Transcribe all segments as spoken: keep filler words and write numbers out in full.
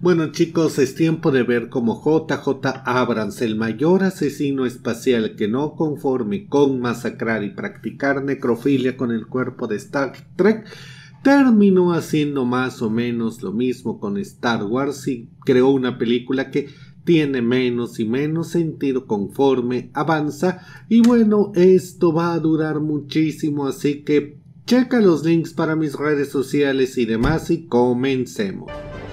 Bueno chicos, es tiempo de ver cómo J J Abrams, el mayor asesino espacial que no conforme con masacrar y practicar necrofilia con el cuerpo de Star Trek, terminó haciendo más o menos lo mismo con Star Wars y creó una película que tiene menos y menos sentido conforme avanza. Y bueno, esto va a durar muchísimo, así que checa los links para mis redes sociales y demás y comencemos.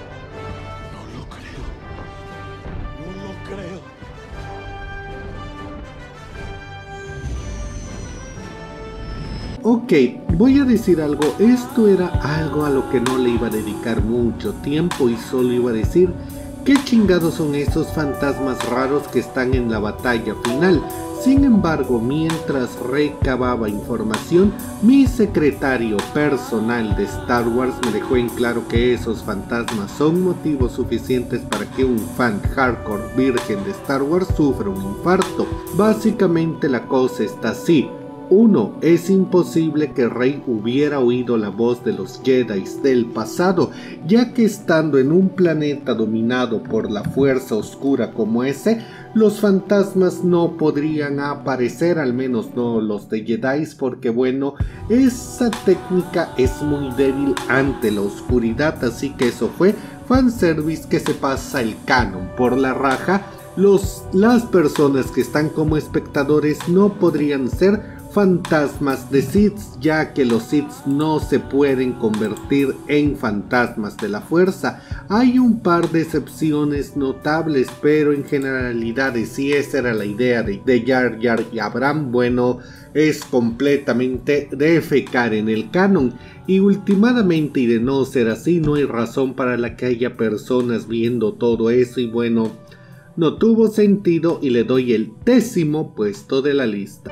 Ok, voy a decir algo, esto era algo a lo que no le iba a dedicar mucho tiempo y solo iba a decir qué chingados son esos fantasmas raros que están en la batalla final. Sin embargo, mientras recababa información, mi secretario personal de Star Wars me dejó en claro que esos fantasmas son motivos suficientes para que un fan hardcore virgen de Star Wars sufra un infarto. Básicamente la cosa está así. uno. Es imposible que Rey hubiera oído la voz de los Jedi del pasado, ya que estando en un planeta dominado por la fuerza oscura como ese, los fantasmas no podrían aparecer, al menos no los de Jedi, porque bueno, esa técnica es muy débil ante la oscuridad, así que eso fue fanservice que se pasa el canon por la raja. Los, las personas que están como espectadores no podrían ser fantasmas de Sith, ya que los Sith no se pueden convertir en fantasmas de la fuerza. Hay un par de excepciones notables, pero en generalidades, si esa era la idea de, de Jar Jar y Abrams, bueno, es completamente defecar en el canon. Y últimamente, y de no ser así, no hay razón para la que haya personas viendo todo eso, y bueno, no tuvo sentido y le doy el décimo puesto de la lista.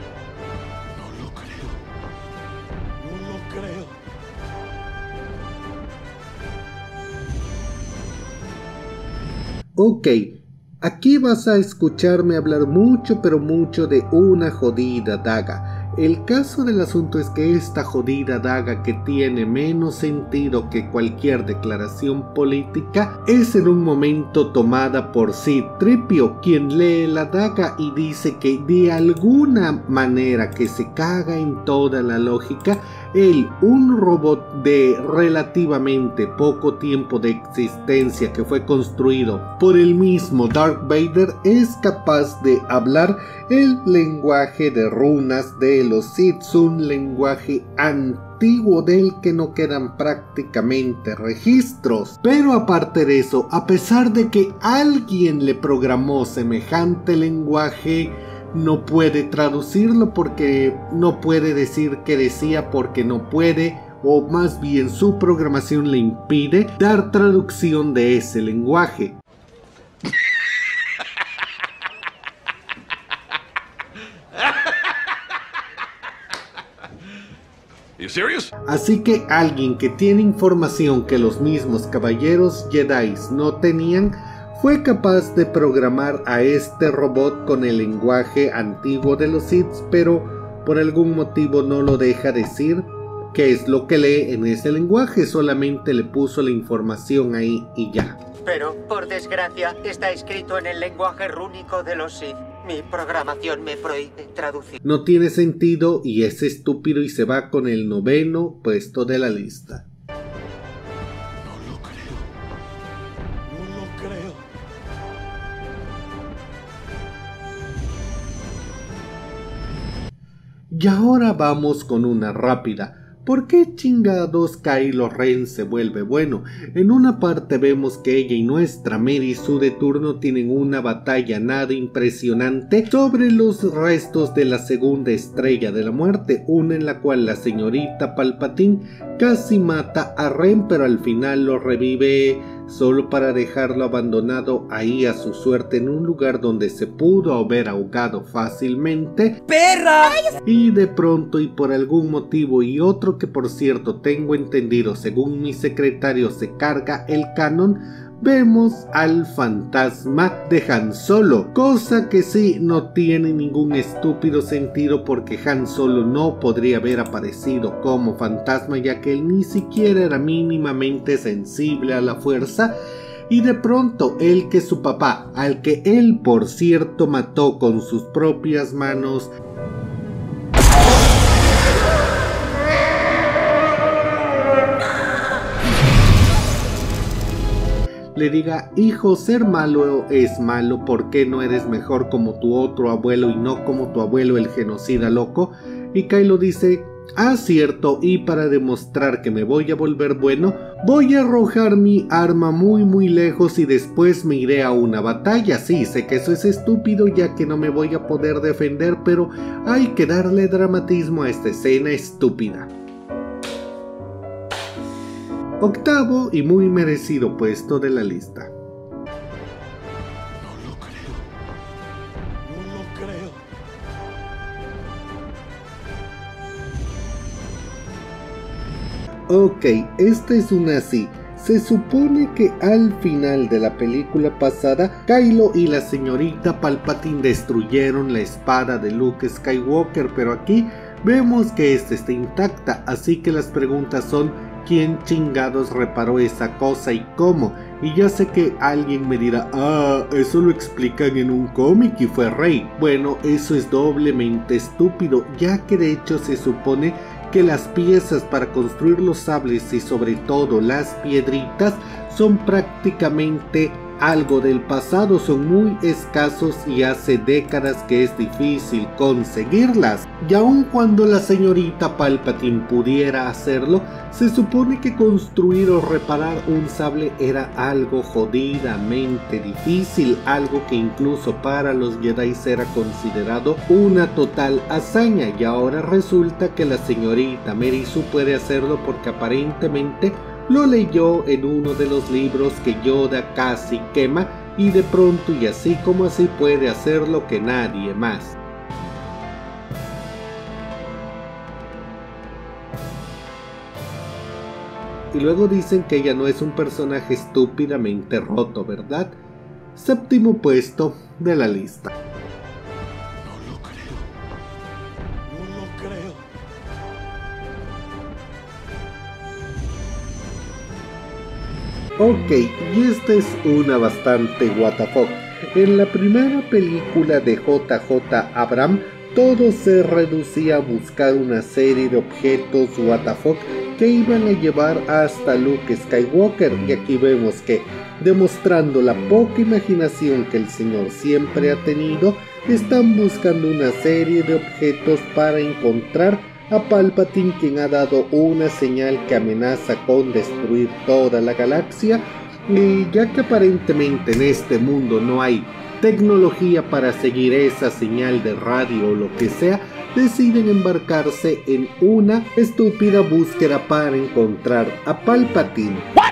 Ok, aquí vas a escucharme hablar mucho pero mucho de una jodida daga. El caso del asunto es que esta jodida daga, que tiene menos sentido que cualquier declaración política, es en un momento tomada por C-tres P O, quien lee la daga y dice que de alguna manera que se caga en toda la lógica, él, un robot de relativamente poco tiempo de existencia que fue construido por el mismo Darth Vader, es capaz de hablar el lenguaje de runas de los Sith, un lenguaje antiguo del que no quedan prácticamente registros. Pero aparte de eso, a pesar de que alguien le programó semejante lenguaje, no puede traducirlo porque no puede decir que decía porque no puede, o más bien su programación le impide dar traducción de ese lenguaje. Así que alguien que tiene información que los mismos caballeros Jedi no tenían, fue capaz de programar a este robot con el lenguaje antiguo de los Sith, pero por algún motivo no lo deja decir qué es lo que lee en ese lenguaje, solamente le puso la información ahí y ya. Pero, por desgracia, está escrito en el lenguaje rúnico de los Sith. Mi programación me prohíbe traducir. No tiene sentido y es estúpido y se va con el noveno puesto de la lista. No lo creo. No lo creo. Y ahora vamos con una rápida. ¿Por qué chingados Kylo Ren se vuelve bueno? En una parte vemos que ella y nuestra Mary Sue de turno tienen una batalla nada impresionante sobre los restos de la segunda estrella de la muerte, una en la cual la señorita Palpatine casi mata a Ren, pero al final lo revive solo para dejarlo abandonado ahí a su suerte en un lugar donde se pudo haber ahogado fácilmente. ¡Perra! Y de pronto y por algún motivo y otro que por cierto tengo entendido según mi secretario se carga el canon, vemos al fantasma de Han Solo, cosa que sí no tiene ningún estúpido sentido porque Han Solo no podría haber aparecido como fantasma ya que él ni siquiera era mínimamente sensible a la fuerza. y de pronto el que su papá, al que él por cierto mató con sus propias manos, le diga: hijo, ser malo es malo, ¿por qué no eres mejor como tu otro abuelo y no como tu abuelo el genocida loco? Y Kylo dice: ah, cierto, y para demostrar que me voy a volver bueno, voy a arrojar mi arma muy muy lejos y después me iré a una batalla. Sí, sé que eso es estúpido ya que no me voy a poder defender, pero hay que darle dramatismo a esta escena estúpida. Octavo y muy merecido puesto de la lista. No lo creo. No lo creo. Ok, esta es una así. Se supone que al final de la película pasada, Kylo y la señorita Palpatine destruyeron la espada de Luke Skywalker, pero aquí vemos que esta está intacta, así que las preguntas son: ¿quién chingados reparó esa cosa y cómo? Y ya sé que alguien me dirá: ah, eso lo explican en un cómic y fue Rey. Bueno, eso es doblemente estúpido, ya que de hecho se supone que las piezas para construir los sables y sobre todo las piedritas son prácticamente algo del pasado, son muy escasos y hace décadas que es difícil conseguirlas. Y aun cuando la señorita Palpatine pudiera hacerlo, se supone que construir o reparar un sable era algo jodidamente difícil, algo que incluso para los Jedi era considerado una total hazaña, y ahora resulta que la señorita Mary Sue puede hacerlo porque aparentemente lo leyó en uno de los libros que Yoda casi quema, y de pronto y así como así puede hacerlo que nadie más. Y luego dicen que ella no es un personaje estúpidamente roto, ¿verdad? Séptimo puesto de la lista. No lo creo. No lo creo. Ok, y esta es una bastante what the fuck. En la primera película de J J Abrams, todo se reducía a buscar una serie de objetos what the fuck que iban a llevar hasta Luke Skywalker, y aquí vemos que, demostrando la poca imaginación que el señor siempre ha tenido, están buscando una serie de objetos para encontrar a Palpatine, quien ha dado una señal que amenaza con destruir toda la galaxia, y ya que aparentemente en este mundo no hay tecnología para seguir esa señal de radio o lo que sea, deciden embarcarse en una estúpida búsqueda para encontrar a Palpatine. What?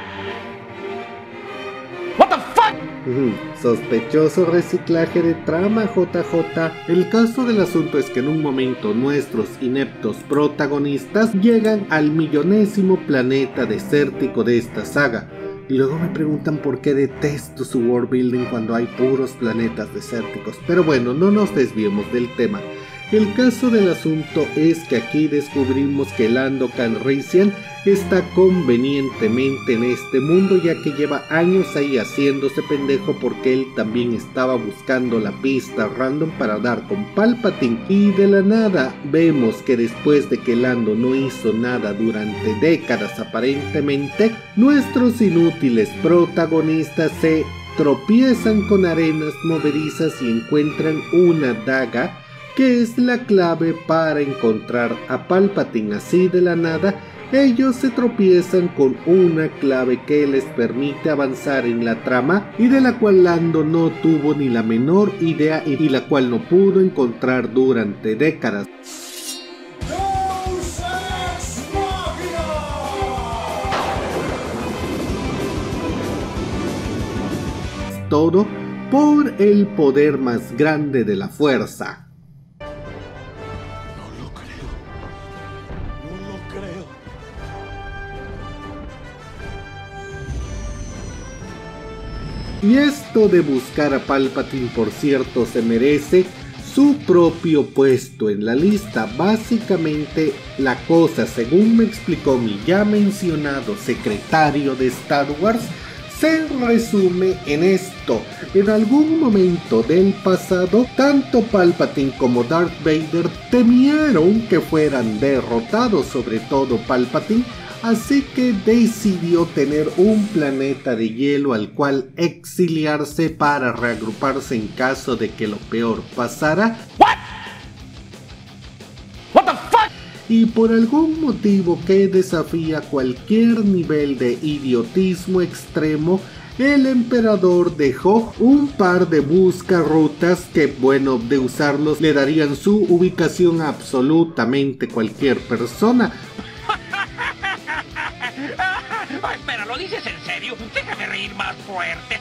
What the fuck? Sospechoso reciclaje de trama, J J. El caso del asunto es que en un momento nuestros ineptos protagonistas llegan al millonésimo planeta desértico de esta saga. Y luego me preguntan por qué detesto su world building cuando hay puros planetas desérticos. Pero bueno, no nos desviemos del tema. El caso del asunto es que aquí descubrimos que Lando Calrissian está convenientemente en este mundo, ya que lleva años ahí haciéndose pendejo porque él también estaba buscando la pista random para dar con Palpatine, y de la nada vemos que después de que Lando no hizo nada durante décadas aparentemente, nuestros inútiles protagonistas se tropiezan con arenas movedizas y encuentran una daga que es la clave para encontrar a Palpatine. Así de la nada, ellos se tropiezan con una clave que les permite avanzar en la trama y de la cual Lando no tuvo ni la menor idea y la cual no pudo encontrar durante décadas. Todo por el poder más grande de la fuerza. Y esto de buscar a Palpatine, por cierto, se merece su propio puesto en la lista. Básicamente la cosa, según me explicó mi ya mencionado secretario de Star Wars, se resume en esto: en algún momento del pasado, tanto Palpatine como Darth Vader temieron que fueran derrotados, sobre todo Palpatine, así que decidió tener un planeta de hielo al cual exiliarse para reagruparse en caso de que lo peor pasara. What? What the fuck? Y por algún motivo que desafía cualquier nivel de idiotismo extremo, el emperador dejó un par de buscarrutas que, bueno, de usarlos le darían su ubicación a absolutamente cualquier persona. Ay, pero ¿lo dices en serio? Déjame reír más fuerte.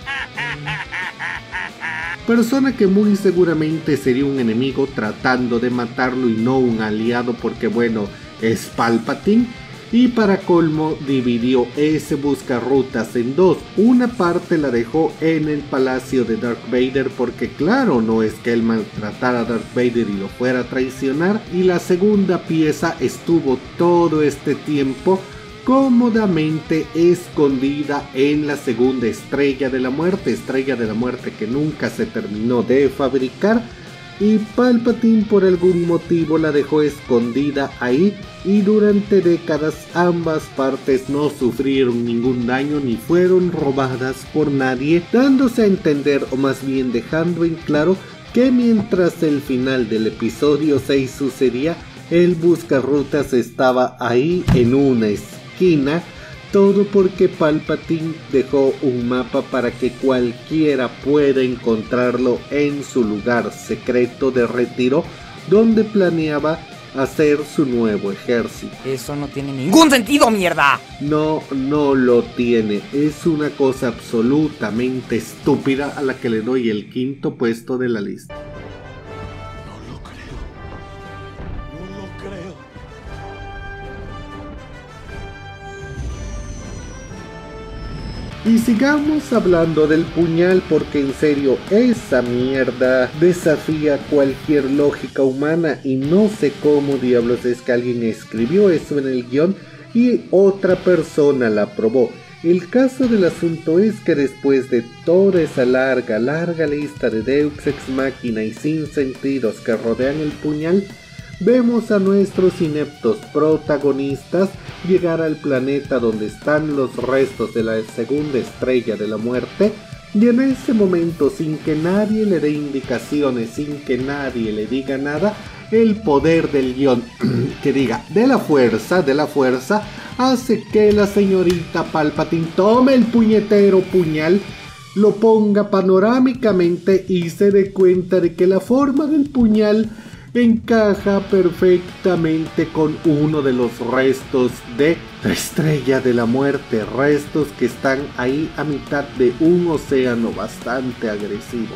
Persona que muy seguramente sería un enemigo tratando de matarlo y no un aliado, porque bueno, es Palpatine. Y para colmo dividió ese buscarrutas en dos. Una parte la dejó en el palacio de Darth Vader, porque claro, no es que él maltratara a Darth Vader y lo fuera a traicionar. Y la segunda pieza estuvo todo este tiempo cómodamente escondida en la segunda estrella de la muerte, estrella de la muerte que nunca se terminó de fabricar, y Palpatine por algún motivo la dejó escondida ahí, y durante décadas ambas partes no sufrieron ningún daño ni fueron robadas por nadie, dándose a entender, o más bien dejando en claro, que mientras el final del episodio seis sucedía, el buscarrutas estaba ahí en una esquina, todo porque Palpatine dejó un mapa para que cualquiera pueda encontrarlo en su lugar secreto de retiro, donde planeaba hacer su nuevo ejército. Eso no tiene ningún sentido, mierda. No, no lo tiene. Es una cosa absolutamente estúpida a la que le doy el quinto puesto de la lista. No lo creo. No lo creo. Y sigamos hablando del puñal, porque en serio esa mierda desafía cualquier lógica humana y no sé cómo diablos es que alguien escribió eso en el guión y otra persona la aprobó. El caso del asunto es que después de toda esa larga, larga lista de Deus Ex Machina y sin sentidos que rodean el puñal, vemos a nuestros ineptos protagonistas llegar al planeta donde están los restos de la segunda estrella de la muerte, y en ese momento, sin que nadie le dé indicaciones, sin que nadie le diga nada, el poder del guión, que diga, de la fuerza, de la fuerza, hace que la señorita Palpatine tome el puñetero puñal, lo ponga panorámicamente y se dé cuenta de que la forma del puñal encaja perfectamente con uno de los restos de la estrella de la muerte, restos que están ahí a mitad de un océano bastante agresivo.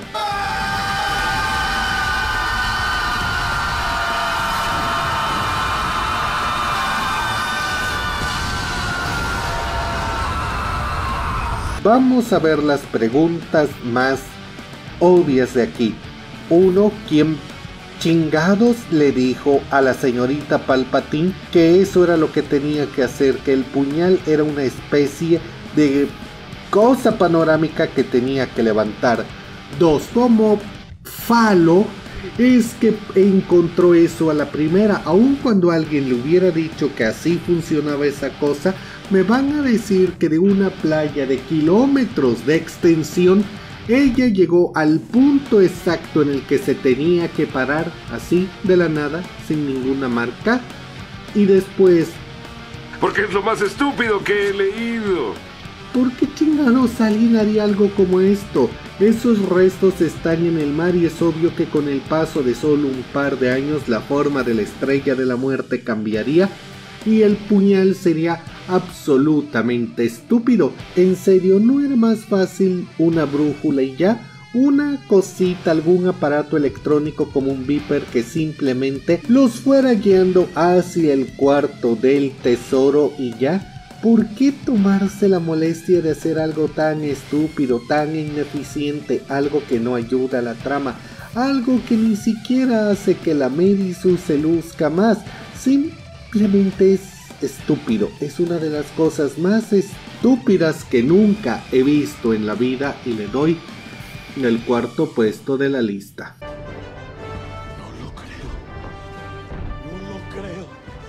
Vamos a ver las preguntas más obvias de aquí. Uno, ¿quién chingados le dijo a la señorita Palpatine que eso era lo que tenía que hacer, que el puñal era una especie de cosa panorámica que tenía que levantar? Dos, como falo es que encontró eso a la primera? Aun cuando alguien le hubiera dicho que así funcionaba esa cosa, me van a decir que de una playa de kilómetros de extensión ella llegó al punto exacto en el que se tenía que parar, así de la nada, sin ninguna marca, y después... Porque es lo más estúpido que he leído. ¿Por qué chingados alguien haría algo como esto? Esos restos están en el mar y es obvio que con el paso de solo un par de años la forma de la estrella de la muerte cambiaría y el puñal sería absolutamente estúpido. En serio, ¿no era más fácil una brújula y ya? Una cosita, algún aparato electrónico como un beeper que simplemente los fuera guiando hacia el cuarto del tesoro y ya. ¿Por qué tomarse la molestia de hacer algo tan estúpido, tan ineficiente, algo que no ayuda a la trama, algo que ni siquiera hace que la Medisu se luzca más? Simplemente es estúpido, es una de las cosas más estúpidas estúpidas que nunca he visto en la vida y le doy el cuarto puesto de la lista. No lo creo. No lo creo.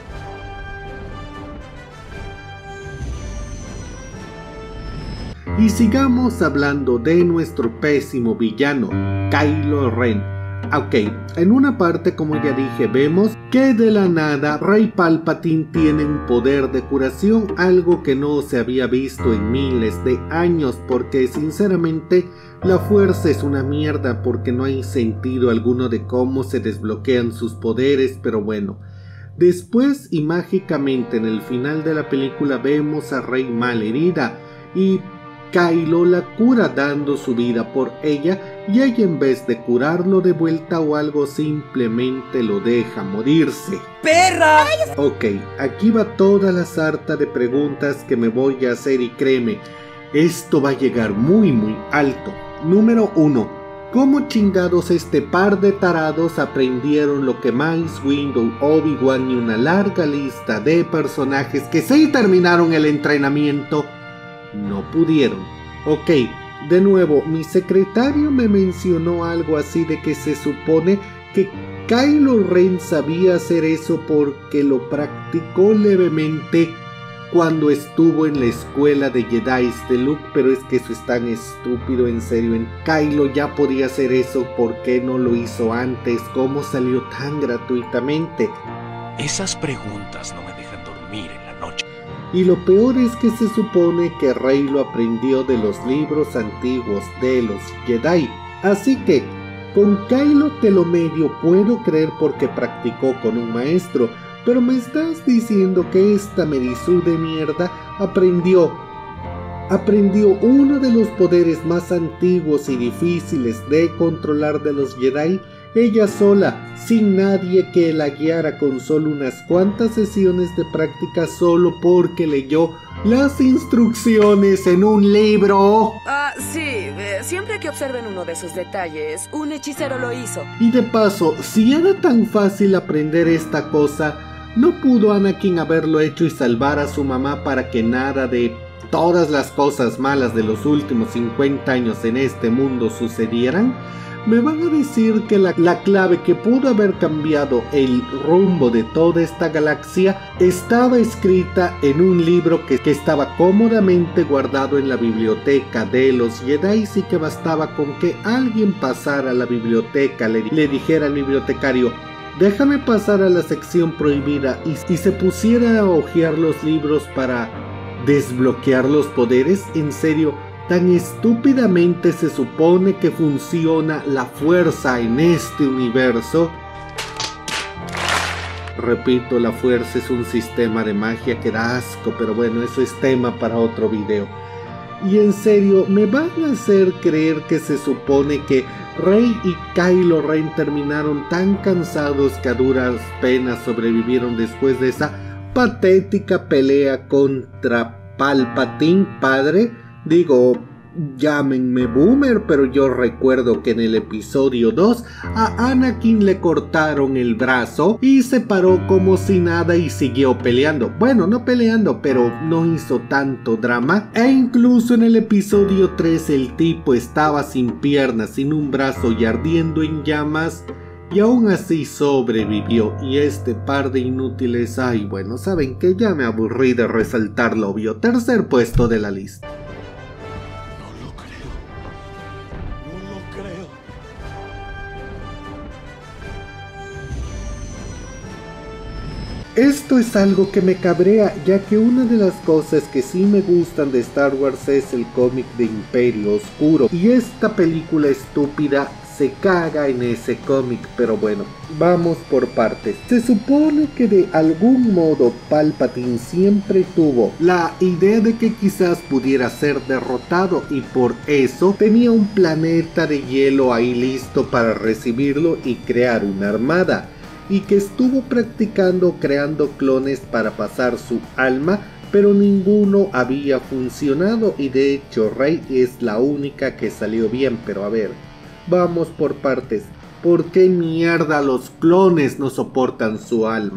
Y sigamos hablando de nuestro pésimo villano, Kylo Ren. Ok, en una parte, como ya dije, vemos que de la nada Rey Palpatine tiene un poder de curación, algo que no se había visto en miles de años, porque sinceramente la fuerza es una mierda porque no hay sentido alguno de cómo se desbloquean sus poderes, pero bueno. Después y mágicamente en el final de la película vemos a Rey malherida y Kylo la cura dando su vida por ella, y ella en vez de curarlo de vuelta o algo simplemente lo deja morirse. ¡Perra! Ok, aquí va toda la sarta de preguntas que me voy a hacer y créeme, esto va a llegar muy muy alto. Número uno. ¿Cómo chingados este par de tarados aprendieron lo que Mace Windu, Obi-Wan y una larga lista de personajes que sí terminaron el entrenamiento no pudieron? Ok, de nuevo, mi secretario me mencionó algo así de que se supone que Kylo Ren sabía hacer eso porque lo practicó levemente cuando estuvo en la escuela de Jedi de Luke, pero es que eso es tan estúpido, en serio. En Kylo ya podía hacer eso, ¿por qué no lo hizo antes? ¿Cómo salió tan gratuitamente? Esas preguntas no me dejan dormir en la noche. Y lo peor es que se supone que Rey lo aprendió de los libros antiguos de los Jedi. Así que, con Kylo te lo medio puedo creer porque practicó con un maestro, pero me estás diciendo que esta Merisu de mierda aprendió, aprendió uno de los poderes más antiguos y difíciles de controlar de los Jedi, ella sola, sin nadie que la guiara, con solo unas cuantas sesiones de práctica, solo porque leyó las instrucciones en un libro. Ah, sí, eh, siempre que observen uno de esos detalles, un hechicero lo hizo. Y de paso, si era tan fácil aprender esta cosa, ¿no pudo Anakin haberlo hecho y salvar a su mamá para que nada de todas las cosas malas de los últimos cincuenta años en este mundo sucedieran? Me van a decir que la, la clave que pudo haber cambiado el rumbo de toda esta galaxia estaba escrita en un libro que, que estaba cómodamente guardado en la biblioteca de los Jedi, y que bastaba con que alguien pasara a la biblioteca, le, le dijera al bibliotecario: déjame pasar a la sección prohibida, y, y se pusiera a hojear los libros para desbloquear los poderes. En serio, tan estúpidamente se supone que funciona la fuerza en este universo. Repito, la fuerza es un sistema de magia que da asco, pero bueno, eso es tema para otro video. Y en serio, ¿me van a hacer creer que se supone que Rey y Kylo Ren terminaron tan cansados que a duras penas sobrevivieron después de esa patética pelea contra Palpatine padre? Digo, llámenme boomer, pero yo recuerdo que en el episodio dos a Anakin le cortaron el brazo y se paró como si nada y siguió peleando. Bueno, no peleando, pero no hizo tanto drama. E incluso en el episodio tres el tipo estaba sin piernas, sin un brazo y ardiendo en llamas, y aún así sobrevivió. Y este par de inútiles, ay bueno, saben que ya me aburrí de resaltar lo obvio. Tercer puesto de la lista. Esto es algo que me cabrea, ya que una de las cosas que sí me gustan de Star Wars es el cómic de Imperio Oscuro, y esta película estúpida se caga en ese cómic. Pero bueno, vamos por partes. Se supone que de algún modo Palpatine siempre tuvo la idea de que quizás pudiera ser derrotado, y por eso tenía un planeta de hielo ahí listo para recibirlo y crear una armada, y que estuvo practicando creando clones para pasar su alma, pero ninguno había funcionado, y de hecho Rey es la única que salió bien. Pero a ver, vamos por partes. ¿Por qué mierda los clones no soportan su alma?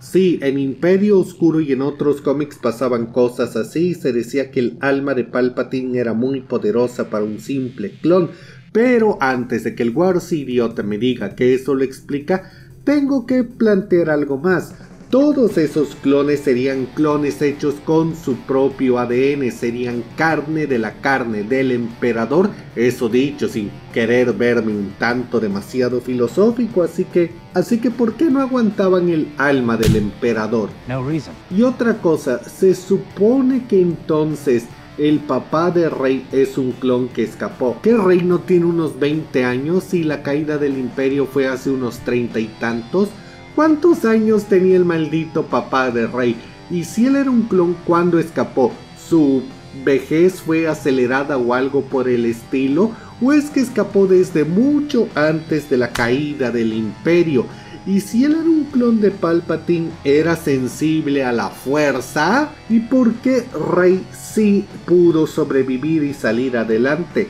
Sí, en Imperio Oscuro y en otros cómics pasaban cosas así y se decía que el alma de Palpatine era muy poderosa para un simple clon. Pero antes de que el Warsi idiota me diga que eso lo explica, tengo que plantear algo más. Todos esos clones serían clones hechos con su propio A D N, serían carne de la carne del emperador, eso dicho sin querer verme un tanto demasiado filosófico, así que, así que ¿por qué no aguantaban el alma del emperador? No reason. Y otra cosa, se supone que entonces el papá de Rey es un clon que escapó. ¿Que Rey no tiene unos veinte años y la caída del imperio fue hace unos treinta y tantos? ¿Cuántos años tenía el maldito papá de Rey? Y si él era un clon, ¿cuándo escapó? ¿Su vejez fue acelerada o algo por el estilo? ¿O es que escapó desde mucho antes de la caída del imperio? Y si él era un clon de Palpatine, ¿era sensible a la fuerza? ¿Y por qué Rey sí pudo sobrevivir y salir adelante?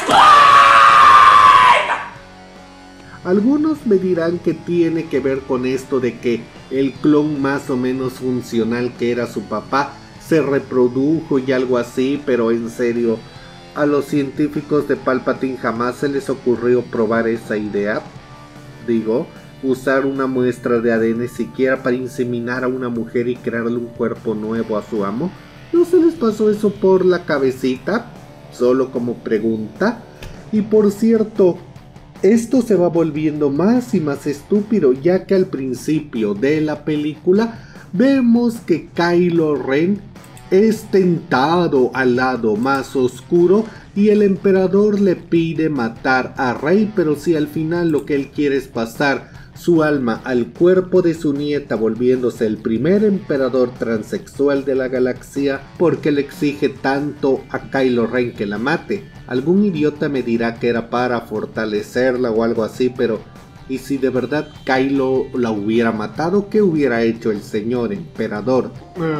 Algunos me dirán que tiene que ver con esto de que el clon más o menos funcional que era su papá se reprodujo y algo así, pero en serio, a los científicos de Palpatine jamás se les ocurrió probar esa idea. Digo, usar una muestra de A D N siquiera para inseminar a una mujer y crearle un cuerpo nuevo a su amo. ¿No se les pasó eso por la cabecita? Solo como pregunta. Y por cierto, esto se va volviendo más y más estúpido, ya que al principio de la película vemos que Kylo Ren es tentado al lado más oscuro y el emperador le pide matar a Rey, pero si al final lo que él quiere es pasar su alma al cuerpo de su nieta, volviéndose el primer emperador transexual de la galaxia, porque le exige tanto a Kylo Ren que la mate. Algún idiota me dirá que era para fortalecerla o algo así, pero ¿y si de verdad Kylo la hubiera matado? ¿Qué hubiera hecho el señor emperador?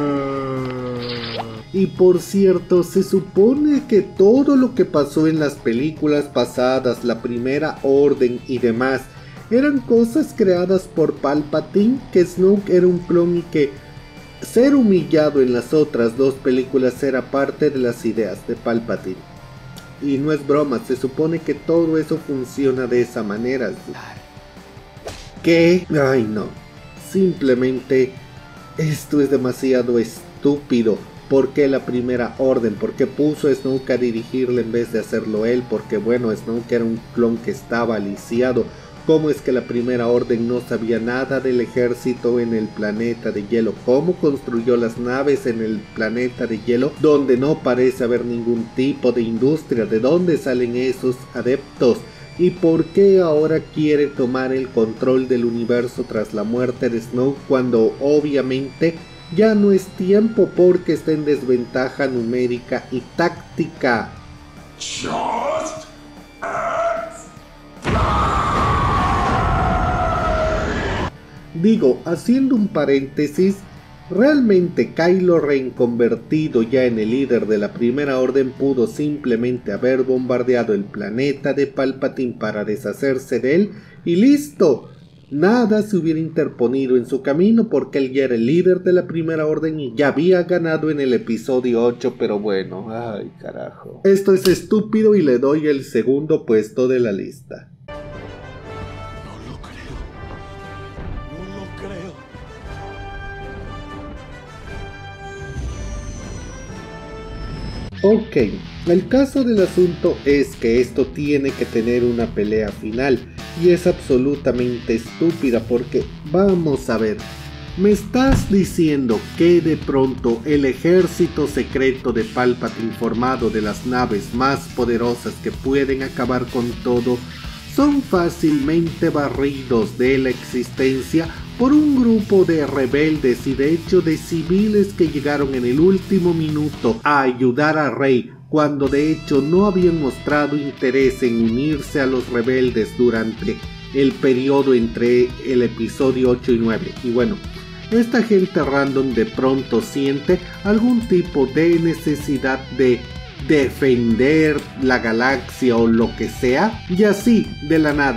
Y por cierto, se supone que todo lo que pasó en las películas pasadas, la Primera Orden y demás, eran cosas creadas por Palpatine, que Snoke era un clon y que ser humillado en las otras dos películas era parte de las ideas de Palpatine. Y no es broma, se supone que todo eso funciona de esa manera. ¿Qué? Ay no, simplemente esto es demasiado estúpido. ¿Por qué la Primera Orden? ¿Por qué puso a Snoke a dirigirle en vez de hacerlo él? Porque bueno, Snoke era un clon que estaba lisiado. ¿Cómo es que la Primera Orden no sabía nada del ejército en el planeta de hielo? ¿Cómo construyó las naves en el planeta de hielo donde no parece haber ningún tipo de industria? ¿De dónde salen esos adeptos? ¿Y por qué ahora quiere tomar el control del universo tras la muerte de Snoke cuando obviamente ya no es tiempo porque está en desventaja numérica y táctica? Just Digo, haciendo un paréntesis, ¿realmente Kylo Ren, convertido ya en el líder de la Primera Orden, pudo simplemente haber bombardeado el planeta de Palpatine para deshacerse de él y listo? Nada se hubiera interponido en su camino porque él ya era el líder de la Primera Orden y ya había ganado en el episodio ocho, pero bueno, ay carajo. Esto es estúpido y le doy el segundo puesto de la lista. Ok, el caso del asunto es que esto tiene que tener una pelea final y es absolutamente estúpida porque, vamos a ver, ¿me estás diciendo que de pronto el ejército secreto de Palpatine, formado de las naves más poderosas que pueden acabar con todo, son fácilmente barridos de la existencia por un grupo de rebeldes y de hecho de civiles que llegaron en el último minuto a ayudar a Rey, cuando de hecho no habían mostrado interés en unirse a los rebeldes durante el periodo entre el episodio ocho y nueve? Y bueno, esta gente random de pronto siente algún tipo de necesidad de defender la galaxia o lo que sea, y así, de la nada,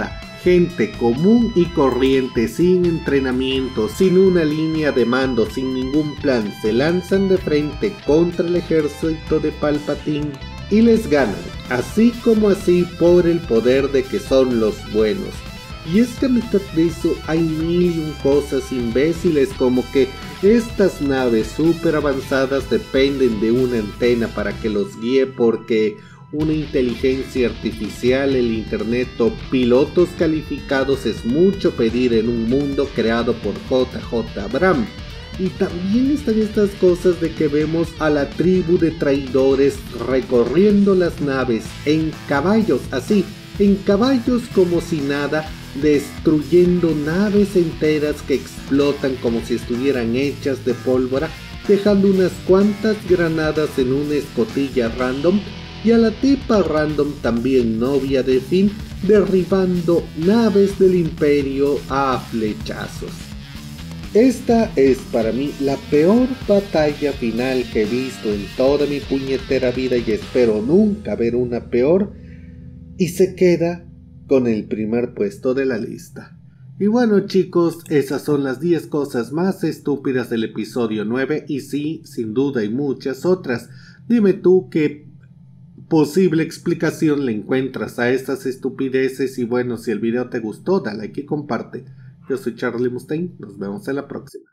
Gente común y corriente, sin entrenamiento, sin una línea de mando, sin ningún plan, se lanzan de frente contra el ejército de Palpatine y les ganan, así como así por el poder de que son los buenos. Y es que a mitad de eso hay mil y un cosas imbéciles, como que estas naves super avanzadas dependen de una antena para que los guíe, porque una inteligencia artificial, el internet o pilotos calificados es mucho pedir en un mundo creado por J J Abrams. Y también están estas cosas de que vemos a la tribu de traidores recorriendo las naves en caballos, así, en caballos como si nada, destruyendo naves enteras que explotan como si estuvieran hechas de pólvora, dejando unas cuantas granadas en una escotilla random, y a la tipa random también novia de Finn, derribando naves del Imperio a flechazos. Esta es para mí la peor batalla final que he visto en toda mi puñetera vida y espero nunca ver una peor, y se queda con el primer puesto de la lista. Y bueno chicos, esas son las diez cosas más estúpidas del episodio nueve, y sí, sin duda hay muchas otras. Dime tú qué posible explicación le encuentras a estas estupideces, y bueno, si el video te gustó, dale like y comparte. Yo soy Charlie Mustaine, nos vemos en la próxima.